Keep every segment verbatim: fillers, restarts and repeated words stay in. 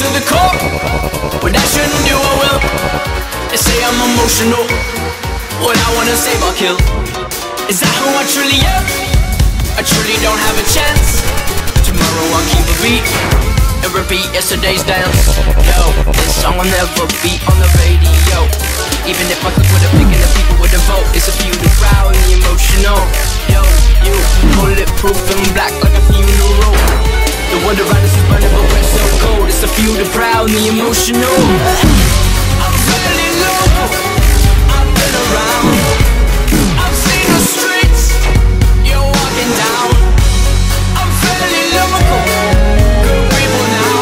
to the core. What I shouldn't do, I will. They say I'm emotional. What I wanna save, I'll kill. Is that who I truly am? I truly don't have a chance. Tomorrow I'll keep a beat and repeat yesterday's dance. Yo, this song will never be on the radio. Even if I could with a pick and the people would have vote. It's a few the proud and the emotional. Yo, you bulletproof and black like a funeral. The world around us is burning but we're so cold. It's a few the proud and the emotional. I'm feeling low, I've been around, I've seen the streets you're walking down. I'm fairly local, good people now.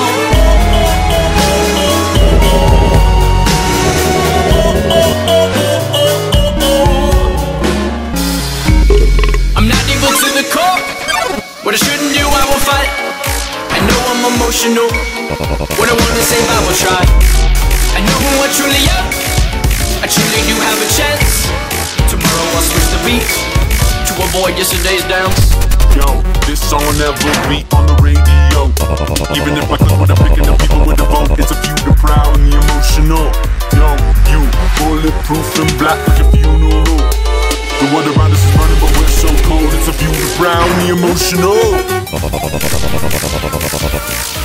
I'm not evil to the core. What I shouldn't do, I will fight. I know I'm emotional. What I want to save, I will try. I know who I truly am. I truly do have a chance. Tomorrow I'll switch the beat to avoid yesterday's dance. Yo, this song will never be on the radio. Even if I could with a pick and the people with the vote. It's a few the proud and the emotional. Yo, you bulletproof and black like a funeral. The world around us is burning but we're so cold. It's a few the proud and the emotional.